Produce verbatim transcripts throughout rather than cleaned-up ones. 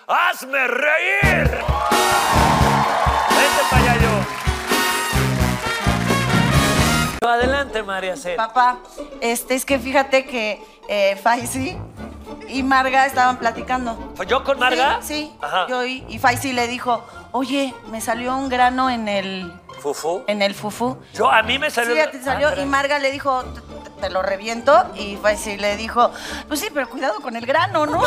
¡hazme reír! Vente para allá yo. Adelante, María C. Papá, este, es que fíjate que eh, Faisy y Marga estaban platicando. ¿Fue yo con Marga? Sí, sí. Ajá. Yo y, y Faisy le dijo, oye, me salió un grano en el... ¿Fufú? En el fufú. Yo, a mí me salió... Sí, ya te salió. Ah, y Marga le dijo, te, te lo reviento. Y Faisy le dijo, pues sí, pero cuidado con el grano, ¿no? ¿No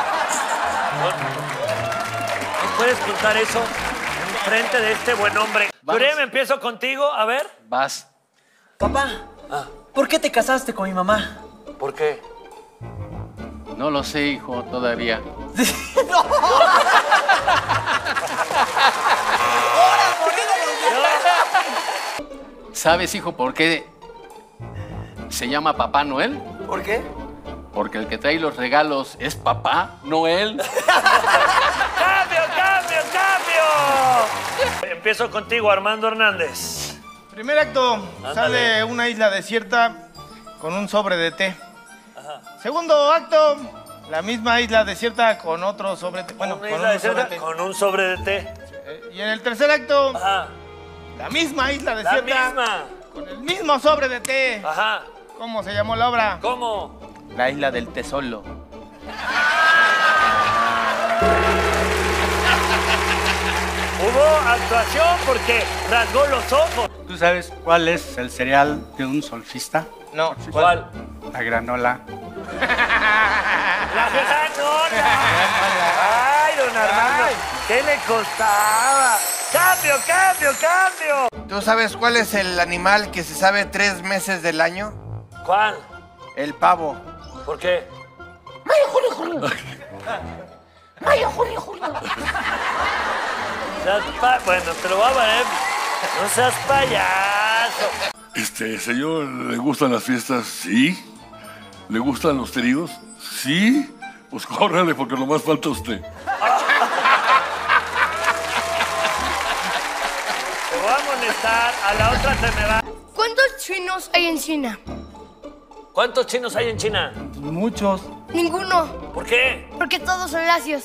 puedes contar eso en frente de este buen hombre? Yurem, empiezo contigo, a ver. Vas. Papá, Ah. ¿por qué te casaste con mi mamá? ¿Por qué? No lo sé, hijo, todavía. ¿Sabes, hijo, por qué se llama Papá Noel? ¿Por qué? Porque el que trae los regalos es Papá Noel. ¡Cambio, cambio, cambio! Empiezo contigo, Armando Hernández. Primer acto, Ándale. sale una isla desierta con un sobre de té. Ajá. Segundo acto, la misma isla desierta con otro sobre té. Bueno, Una con isla un desierta sobre té. con un sobre de té. Eh, Y en el tercer acto, Ajá. la misma isla La desierta misma. con el mismo sobre de té. Ajá. ¿Cómo se llamó la obra? ¿Cómo? La isla del tesoro. Hubo actuación porque rasgó los ojos. ¿Tú sabes cuál es el cereal de un solfista? No, ¿Cuál? La granola. La granola. Ay, don Armando, ¿qué le costaba? ¡Cambio, cambio, cambio! ¿Tú sabes cuál es el animal que se sabe tres meses del año? ¿Cuál? El pavo. ¿Por qué? Seas pa- Bueno, te lo voy a ver. No seas payaso. Este, señor, ¿le gustan las fiestas? Sí. ¿Le gustan los tríos? Sí. Pues córrale, porque nomás falta usted. Te voy a molestar. A la otra se me va. ¿Cuántos chinos hay en China? ¿Cuántos chinos hay en China? Muchos. Ninguno, ¿Por qué? porque todos son lacios.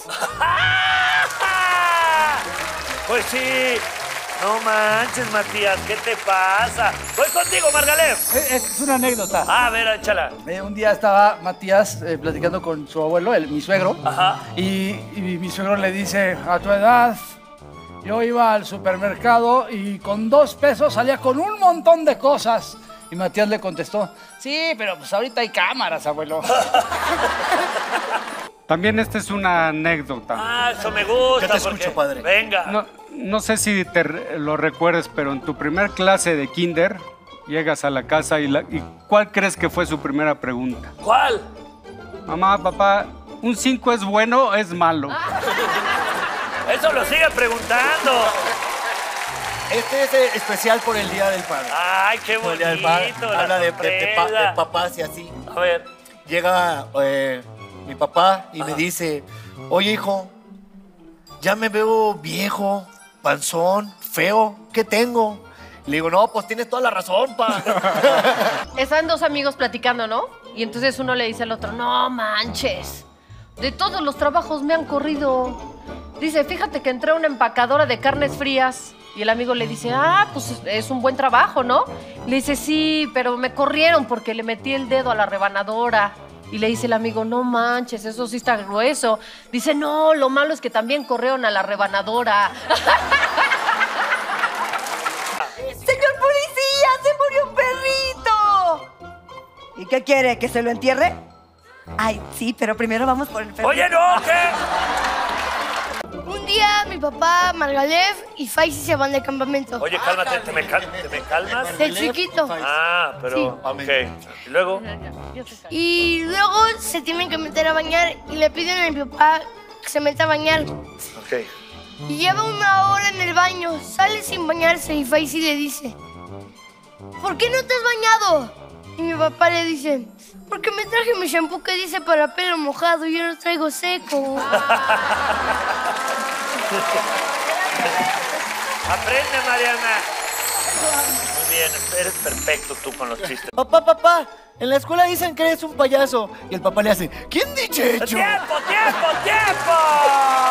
Pues sí. No manches, Matías, ¿qué te pasa? Voy contigo, Margalef. Es, es una anécdota. Ah, a ver, échala. Eh, un día estaba Matías eh, platicando con su abuelo, el, mi suegro, Ajá. y, y mi suegro le dice, a tu edad, yo iba al supermercado y con dos pesos salía con un montón de cosas. Y Matías le contestó, sí, pero pues ahorita hay cámaras, abuelo. También esta es una anécdota. Ah, eso me gusta. Yo te porque- escucho, padre. Venga. No, no sé si te re- lo recuerdes, pero en tu primer clase de kinder llegas a la casa y, la- y ¿cuál crees que fue su primera pregunta? ¿Cuál? Mamá, papá, ¿un cinco es bueno o es malo? Eso lo sigue preguntando. Este es eh, especial por el Día del Padre. Ay, qué Por el Día del bonito. Padre. la Habla de, de- de pa- sorpresa. de papás y así. A ver. Llega eh, mi papá y me dice, oye, hijo, ya me veo viejo, panzón, feo, ¿qué tengo? Le digo, no, pues tienes toda la razón, pa. Están dos amigos platicando, ¿no? Y entonces uno le dice al otro, no manches, de todos los trabajos me han corrido. Dice, fíjate que entré a una empacadora de carnes frías. Y el amigo le dice, ah, pues es un buen trabajo, ¿no? Le dice, sí, pero me corrieron porque le metí el dedo a la rebanadora. Y le dice el amigo, no manches, eso sí está grueso. Dice, no, lo malo es que también corrieron a la rebanadora. ¡Señor policía! ¡Se murió un perrito! ¿Y qué quiere? ¿Que se lo entierre? Ay, sí, pero primero vamos por el perrito. Oye, no, ¿qué? Un día mi papá, Margalef y Faisy se van de campamento. Oye, cálmate, ¿te me, cal- te me calmas? De chiquito. Ah, pero, Sí. ok. ¿Y luego? Y luego se tienen que meter a bañar y le piden a mi papá que se meta a bañar. Ok. Y lleva una hora en el baño, sale sin bañarse y Faisy le dice, ¿por qué no te has bañado? Y mi papá le dice, porque me traje mi shampoo que dice para pelo mojado y yo lo traigo seco. Aprende, Mariana. Muy bien, eres perfecto tú con los chistes. Papá, papá, en la escuela dicen que eres un payaso. Y el papá le hace, ¿quién dice hecho? ¡Tiempo, tiempo, tiempo!